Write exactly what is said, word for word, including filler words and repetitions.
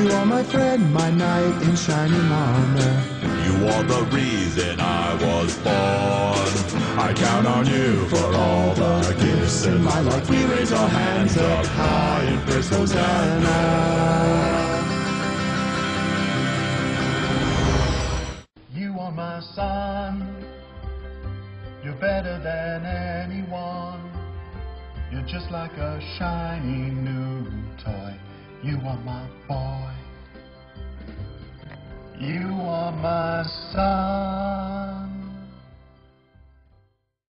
You are my friend, my knight in shining armor. You are the reason I was born. I count on you for all the gifts in my life. We raise our hands up high and praise Hosanna. You are my son. You're better than anyone. You're just like a shiny new toy. You are my boy. You are my son.